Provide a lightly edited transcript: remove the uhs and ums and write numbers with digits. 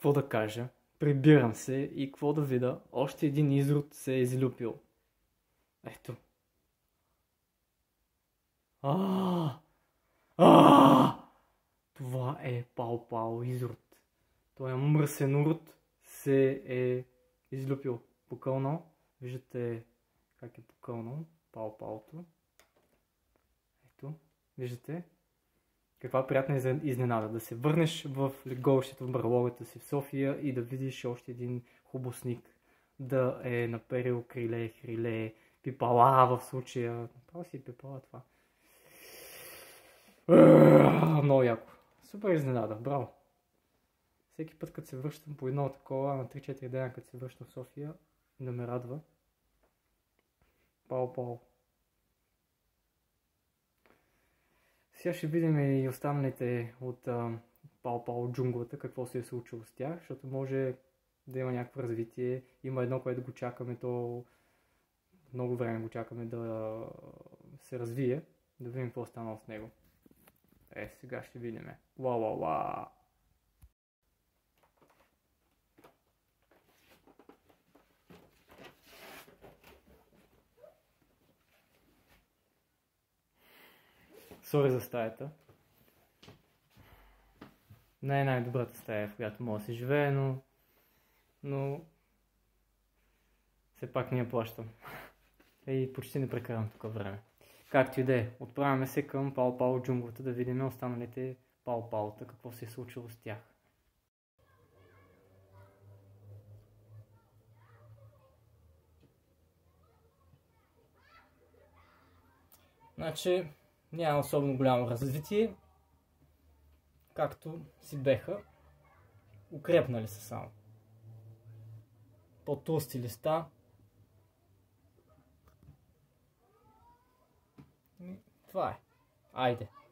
какво да кажа. Прибирам се и какво да видя. Още един изрод се е излюпил. Ето. Това е пау-пау изрод. Той е мръсен урод се е излюпил. Покълнал. Виждате как е покълнал пау-паото. Ето. Виждате. Каква приятна изненада. Да се върнеш в леголището в барлогата си в София и да видиш още един хубосник. Да е наперил криле, хриле, пипала в случая. Право си пипала това. Много яко. Супер изненада. Браво. Всеки път, като се връщам по едно такова, на 3-4 дена, като се връщам в София, да ме радва. Пау-пау. Сега ще видим и останалите от пау-пау джунглата, какво се е случило с тях, защото може да има някакво развитие. Има едно, което го чакаме, то много време го чакаме да се развие, да видим какво стана с него. Сега ще видим. Ла-ла-ла! Сори за стаята. Не е най-добрата стая, в която мога да се живее, но все пак не я плащам. И почти не прекарам тук време. Както и да е, отправяме се към пау-пау джунглата да видим останалите пау-паута, какво се е случило с тях. Значи, няма особено голямо развитие, както си беха, укрепнали са само. По-тлъсти листа. И това е. Айде.